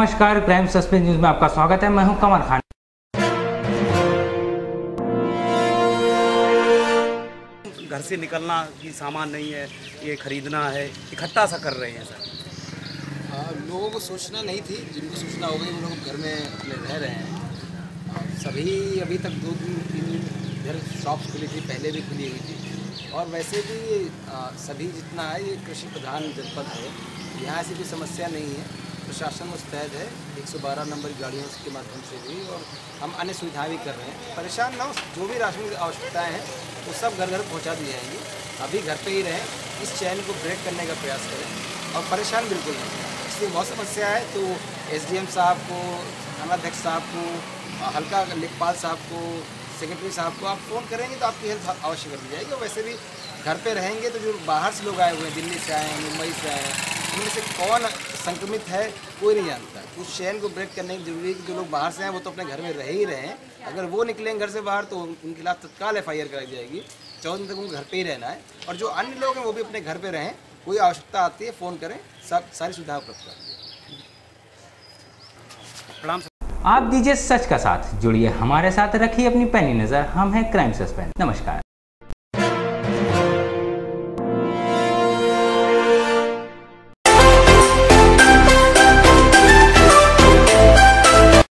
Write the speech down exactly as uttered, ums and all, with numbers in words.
नमस्कार, crime suspense news में आपका स्वागत है। मैं हूं कमर खान। घर से निकलना की सामान नहीं है, ये खरीदना है, इकट्ठा सा कर रहे हैं सर। हाँ, लोगों को सूचना नहीं थी, जिनको सूचना हो गई वो लोग घर में अपने रह रहे हैं। सभी अभी तक दो दिन तीन दिन इधर शॉप्स खुली थी, पहले भी खुली हुई थी। और वैसे भी आ, सभी जितना है ये कृषि प्रधान जनपद है, यहाँ ऐसी कोई समस्या नहीं है। प्रशासन मुस्तैद है एक सौ बारह नंबर गाड़ियों के माध्यम से भी, और हम अन्य सुविधाएं भी कर रहे हैं। परेशान ना हो, जो भी राशन की आवश्यकताएँ हैं वो सब घर घर पहुँचा दी जाएंगी। अभी घर पे ही रहें, इस चैन को ब्रेक करने का प्रयास करें और परेशान बिल्कुल नहीं। इसलिए बहुत समस्या है तो एसडीएम साहब को, थानाध्यक्ष साहब को, हल्का लेखपाल साहब को, सेक्रेटरी साहब को आप फ़ोन करेंगे तो आपकी हेल्प अवश्य कर दी जाएगी। और वैसे भी घर पे रहेंगे तो जो बाहर से लोग आए हुए हैं, दिल्ली से आए हैं, मुंबई से आए हैं, उनमें से कौन संक्रमित है कोई नहीं जानता। उस चैन को ब्रेक करने की जरूरी है कि जो लोग बाहर से हैं वो तो अपने घर में रह ही रहे हैं। अगर वो निकलेंगे घर से बाहर तो उनके खिलाफ तत्काल एफ आई आर कराई जाएगी। चौदह दिन तक उनको घर पे ही रहना है। और जो अन्य लोग हैं वो भी अपने घर पे रहें, कोई आवश्यकता आती है फ़ोन करें, सब सारी सुविधा उपलब्ध कर दी। आप दीजिए सच का साथ, जुड़िए हमारे साथ, रखिए अपनी पैनी नजर। हम हैं क्राइम सस्पेंस। नमस्कार।